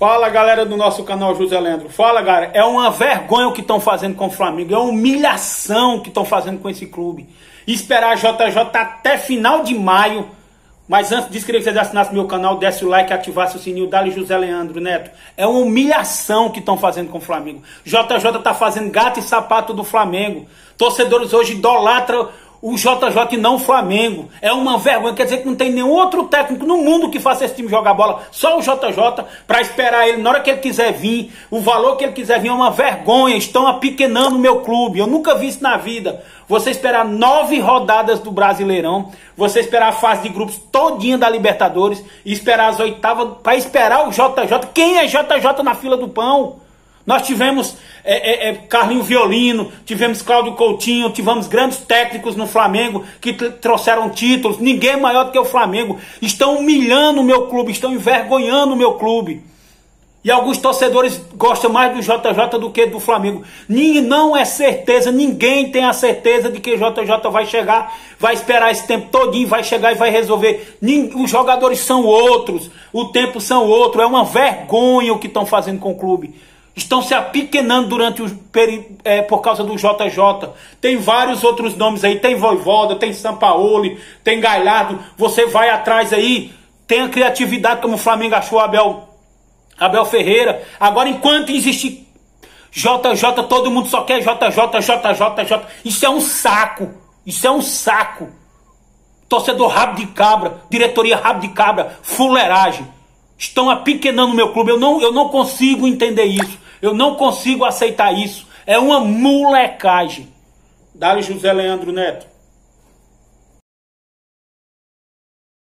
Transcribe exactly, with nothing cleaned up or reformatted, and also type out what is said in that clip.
Fala, galera do nosso canal José Leandro. Fala, galera. É uma vergonha o que estão fazendo com o Flamengo. É uma humilhação o que estão fazendo com esse clube. Esperar a J J até final de maio. Mas antes de inscrever, você assinasse meu canal, desse o like, ativasse o sininho, dá-lhe José Leandro, Neto. É uma humilhação que estão fazendo com o Flamengo. J J tá fazendo gato e sapato do Flamengo. Torcedores hoje idolatram o J J e não o Flamengo. É uma vergonha. Quer dizer que não tem nenhum outro técnico no mundo que faça esse time jogar bola. Só o J J para esperar ele na hora que ele quiser vir. O valor que ele quiser vir é uma vergonha. Estão apequenando o meu clube. Eu nunca vi isso na vida. Você esperar nove rodadas do Brasileirão. Você esperar a fase de grupos todinha da Libertadores. E esperar as oitavas para esperar o J J. Quem é J J na fila do pão? Nós tivemos é, é, é, Carlinho Violino, tivemos Cláudio Coutinho, tivemos grandes técnicos no Flamengo que trouxeram títulos. Ninguém maior do que o Flamengo. Estão humilhando o meu clube, estão envergonhando o meu clube. E alguns torcedores gostam mais do J J do que do Flamengo. Não é certeza, ninguém tem a certeza de que o J J vai chegar, vai esperar esse tempo todinho, vai chegar e vai resolver. Os jogadores são outros, o tempo são outro. É uma vergonha o que estão fazendo com o clube. Estão se apequenando durante o peri, é, por causa do J J. Tem vários outros nomes aí. Tem Vojvoda, tem Sampaoli, tem Galhardo. Você vai atrás aí. Tem a criatividade como o Flamengo achou Abel, Abel Ferreira. Agora, enquanto existir J J, todo mundo só quer J J, J J, J. Isso é um saco. Isso é um saco. Torcedor rabo de cabra. Diretoria rabo de cabra. Fuleiragem. Estão apequenando o meu clube. Eu não, eu não consigo entender isso. Eu não consigo aceitar isso. É uma molecagem. Dá-lhe José Leandro, Neto.